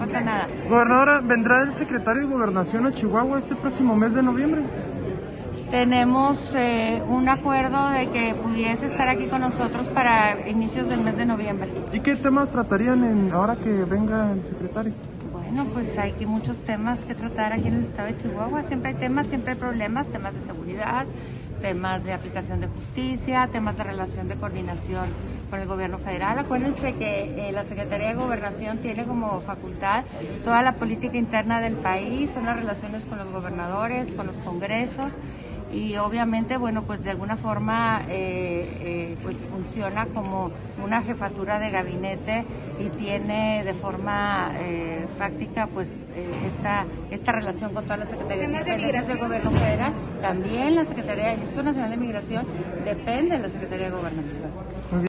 pasa nada. Gobernadora, ¿vendrá el secretario de Gobernación a Chihuahua este próximo mes de noviembre? Tenemos un acuerdo de que pudiese estar aquí con nosotros para inicios del mes de noviembre. ¿Y qué temas tratarían ahora que venga el secretario? Bueno, pues hay muchos temas que tratar aquí en el estado de Chihuahua. Siempre hay temas, siempre hay problemas, temas de seguridad, temas de aplicación de justicia, temas de relación de coordinación con el gobierno federal. Acuérdense que la Secretaría de Gobernación tiene como facultad toda la política interna del país, son las relaciones con los gobernadores, con los congresos, y obviamente, bueno, pues de alguna forma pues funciona como una jefatura de gabinete y tiene de forma fáctica pues esta relación con todas las secretarías y dependencias del gobierno federal. También la Secretaría del Instituto Nacional de Migración depende de la Secretaría de Gobernación.